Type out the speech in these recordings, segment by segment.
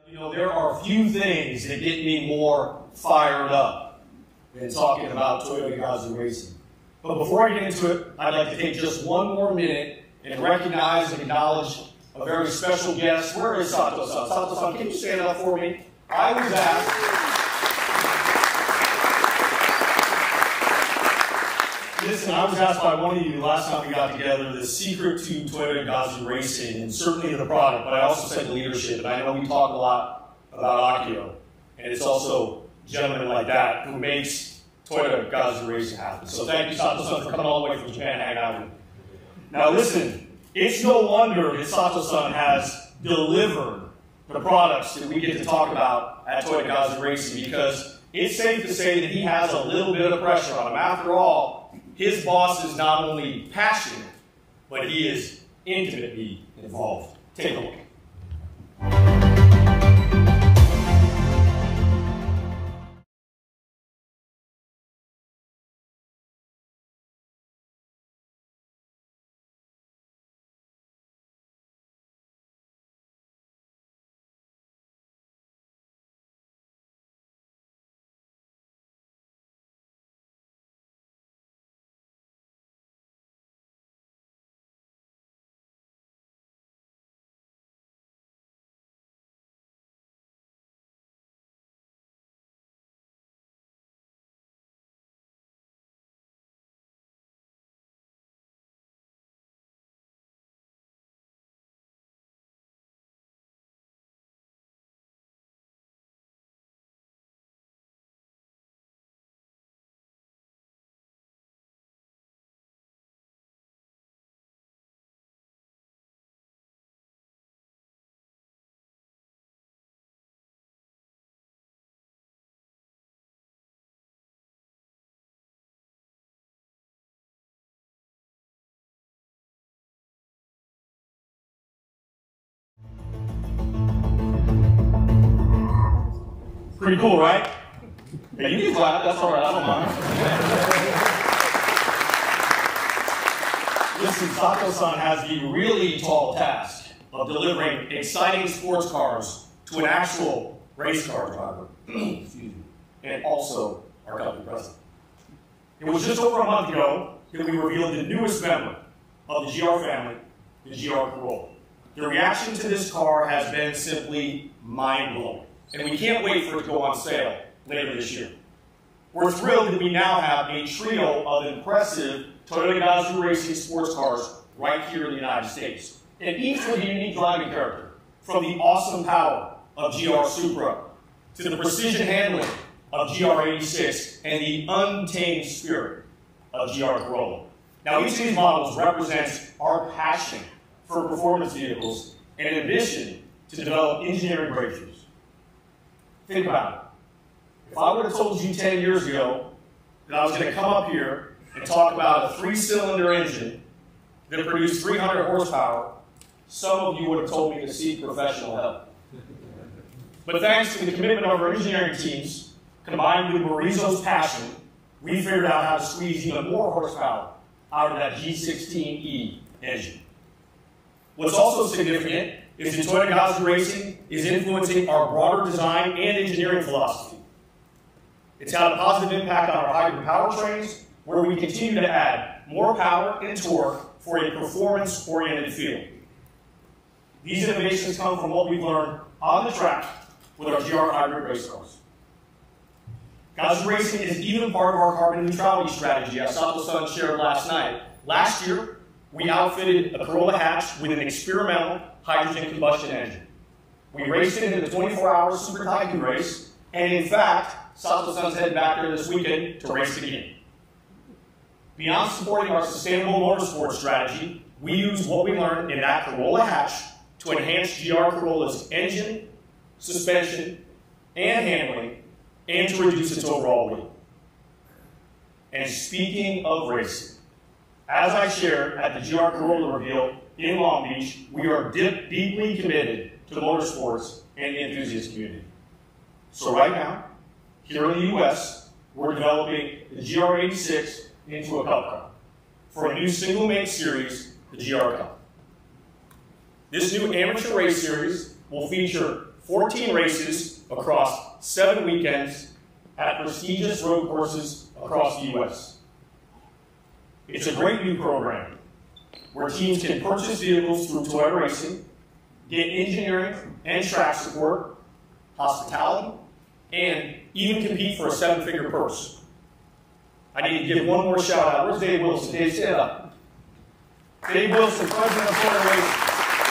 You know, there are few things that get me more fired up than talking about Toyota Gazoo Racing. But before I get into it, I'd like to take just one more minute and recognize and acknowledge a very special guest. Where is Sato-san? Sato-san, can you stand up for me? I was asked. Listen, I was asked by one of you last time we got together the secret to Toyota Gazoo Racing, and certainly the product, but I also said the leadership. And I know we talk a lot about Akio, and it's also gentlemen like that who makes Toyota Gazoo Racing happen. So thank you, Sato-san, for coming all the way from Japan to hang out with me. Now listen, it's no wonder that Sato-san has delivered the products that we get to talk about at Toyota Gazoo Racing, because it's safe to say that he has a little bit of pressure on him. After all, his boss is not only passionate, but he is intimately involved. Take a look. Pretty cool, right? Hey, you can clap, that's all right, I don't mind. Listen, Sato-san has the really tall task of delivering exciting sports cars to an actual race car driver, excuse me, and also our company president. It was just over a month ago that we revealed the newest member of the GR family, the GR Corolla. The reaction to this car has been simply mind-blowing, and we can't wait for it to go on sale later this year. We're thrilled that we now have a trio of impressive Toyota Gazoo Racing sports cars right here in the United States, and each with a unique driving character, from the awesome power of GR Supra to the precision handling of GR86 and the untamed spirit of GR Corolla. Now, each of these models represents our passion for performance vehicles and an ambition to develop engineering breakthroughs. Think about it. If I would have told you 10 years ago that I was going to come up here and talk about a 3-cylinder engine that produced 300 horsepower, some of you would have told me to seek professional help. But thanks to the commitment of our engineering teams, combined with Moritzo's passion, we figured out how to squeeze even more horsepower out of that G16E engine. What's also significant is that Toyota Gazoo Racing is influencing our broader design and engineering philosophy. It's had a positive impact on our hybrid powertrains, where we continue to add more power and torque for a performance-oriented feel. These innovations come from what we've learned on the track with our GR Hybrid race cars. Gazoo Racing is even part of our carbon neutrality strategy, as Sato-san shared last night. Last year, we outfitted a Corolla hatch with an experimental hydrogen combustion engine. We raced it in the 24-hour Super Tycoon race, and in fact, Sato-san's heading back there this weekend to race it again. Beyond supporting our sustainable motorsport strategy, we use what we learned in that Corolla hatch to enhance GR Corolla's engine, suspension, and handling, and to reduce its overall weight. And speaking of racing, as I shared at the GR Corolla reveal in Long Beach, we are deeply committed to motorsports and the enthusiast community. So right now, here in the US, we're developing the GR86 into a Cup car for a new single-make series, the GR Cup. This new amateur race series will feature 14 races across 7 weekends at prestigious road courses across the U.S. It's a great new program where teams can purchase vehicles through Toyota Racing, get engineering and track support, hospitality, and even compete for a 7-figure purse. I need to give one more shout out. Where's Dave Wilson? Dave, stand up. Dave Wilson, president of Toyota Racing.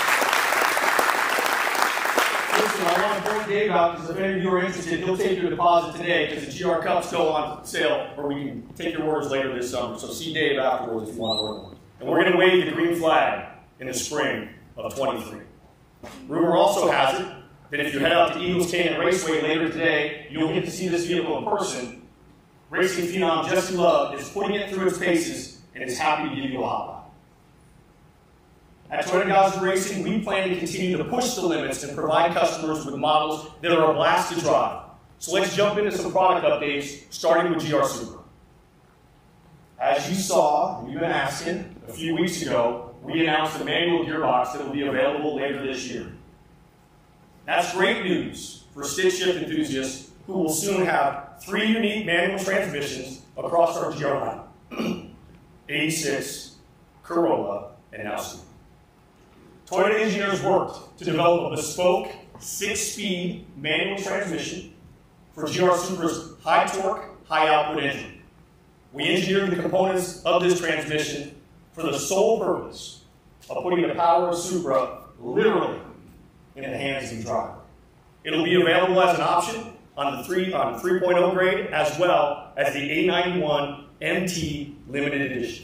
Listen, I want to point Dave out because if any of you are interested, he'll take your deposit today because the GR Cup's still on sale, or we can take your orders later this summer. So see Dave afterwards if you want to order one. And we're going to wave the green flag in the spring of 23. Rumor also has it that if you head out to Eagles Canyon Raceway later today, you'll get to see this vehicle in person. Racing phenom Jesse Love is putting it through its paces and is happy to give you a hot ride. At Toyota Gazoo Racing, we plan to continue to push the limits and provide customers with models that are a blast to drive. So let's jump into some product updates, starting with GR Supra. As you saw, we've been asking, a few weeks ago, we announced a manual gearbox that will be available later this year. That's great news for stick shift enthusiasts who will soon have 3 unique manual transmissions across our GR line. 86, Corolla, and now Supra. Toyota engineers worked to develop a bespoke 6-speed manual transmission for GR Supra's high-torque, high-output engine. We engineered the components of this transmission for the sole purpose of putting the power of Supra literally in the hands of the driver. It'll be available as an option on the 3.0 grade as well as the A91 MT Limited Edition.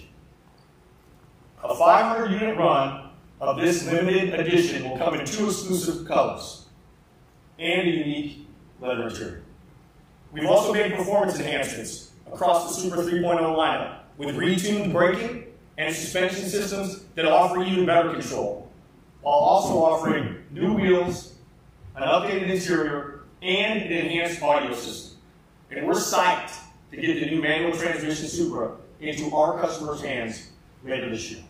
A 500-unit run of this limited edition will come in 2 exclusive colors and a unique leather interior. We've also made performance enhancements across the Supra 3.0 lineup with retuned braking and suspension systems that offer you better control, while also offering new wheels, an updated interior, and an enhanced audio system. And we're psyched to get the new manual transmission Supra into our customers' hands later this year.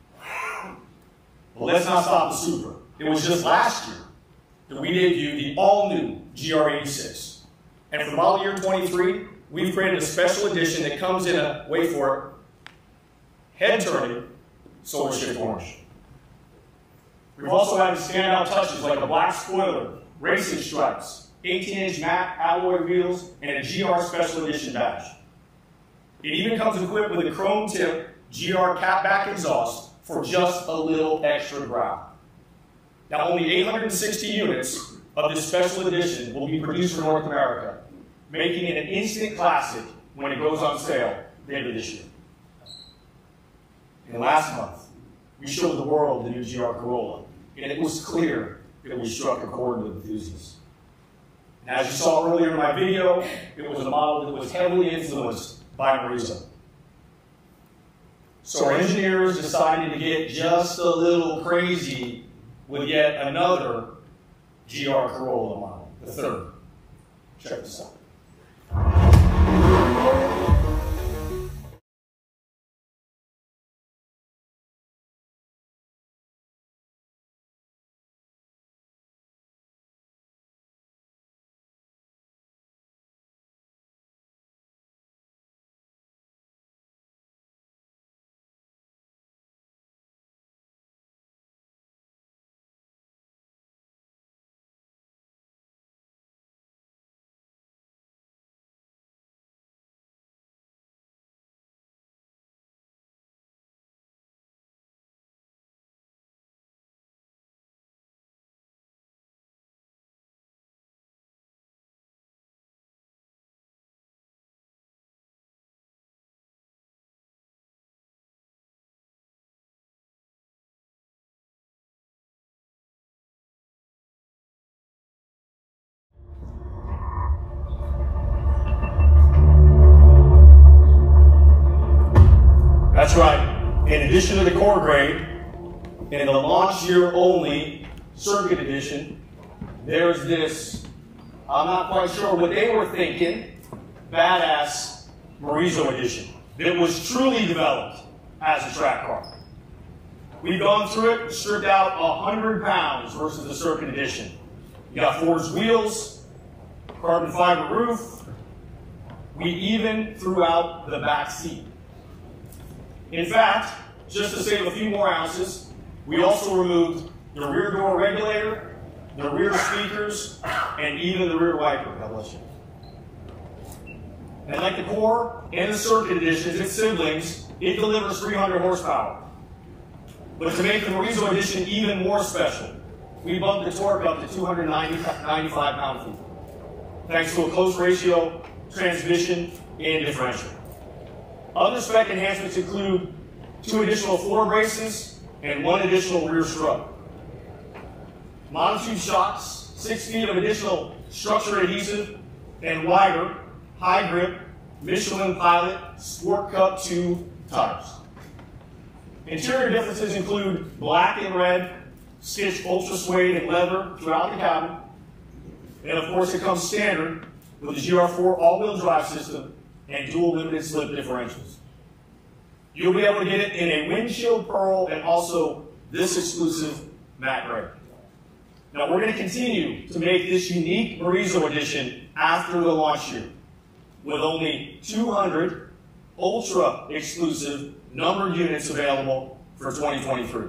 But let's not stop the Supra. It was just last year that we debuted the all-new GR86. And for model year 23, we've created a special edition that comes in a, wait for it, head-turning solar shift orange. We've also added standout touches like a black spoiler, racing stripes, 18-inch matte alloy wheels, and a GR special edition badge. It even comes equipped with a chrome tip GR catback exhaust for just a little extra growl. Now, only 860 units of this special edition will be produced for North America, making it an instant classic when it goes on sale later this year. And last month, we showed the world the new GR Corolla, and it was clear that we struck a chord with enthusiasts. And as you saw earlier in my video, it was a model that was heavily influenced by Moritzo. So our engineers decided to get just a little crazy with yet another GR Corolla model, the 3rd. Check this out. That's right. In addition to the core grade, in the launch year only circuit edition, there's this, I'm not quite sure what they were thinking, badass Moritzo edition that was truly developed as a track car. We've gone through it, stripped out 100 pounds versus the circuit edition. You got forged wheels, carbon fiber roof. We even threw out the back seat. In fact, just to save a few more ounces, we also removed the rear door regulator, the rear speakers, and even the rear wiper. God bless you. And like the Core and the Circuit Editions, its siblings, it delivers 300 horsepower. But to make the Moritzo Edition even more special, we bumped the torque up to 295 pound-feet, thanks to a close ratio transmission and differential. Other spec enhancements include 2 additional floor braces and 1 additional rear strut. Monotube shocks, 6 feet of additional structure adhesive, and wider, high grip, Michelin Pilot Sport Cup 2 tires. Interior differences include black and red, stitched ultra suede and leather throughout the cabin. And of course it comes standard with the GR4 all-wheel drive system and dual limited slip differentials. You'll be able to get it in a windshield pearl and also this exclusive matte gray. Now we're going to continue to make this unique Moritzo edition after the launch year with only 200 ultra exclusive numbered units available for 2023.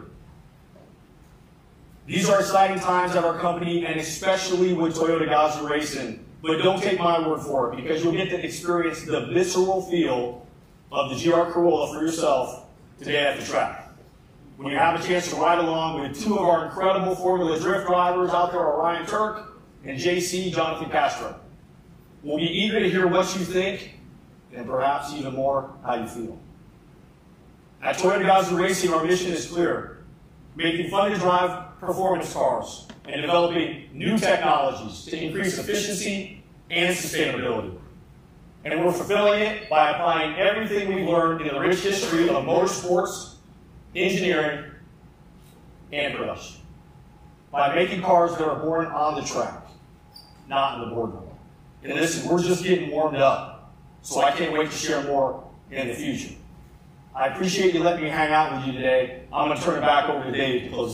These are exciting times at our company and especially with Toyota Gazoo Racing, but don't take my word for it because you'll get to experience the visceral feel of the GR Corolla for yourself today at the track. When you have a chance to ride along with 2 of our incredible Formula Drift drivers out there, Ryan Turk and JC Jonathan Castro. We'll be eager to hear what you think and perhaps even more how you feel. At Toyota Gazoo Racing, our mission is clear: making fun to drive performance cars and developing new technologies to increase efficiency and sustainability. And we're fulfilling it by applying everything we've learned in the rich history of motorsports, engineering, and production. By making cars that are born on the track, not in the boardroom. And listen, we're just getting warmed up, so I can't wait to share more in the future. I appreciate you letting me hang out with you today. I'm going to turn it back over to Dave to close.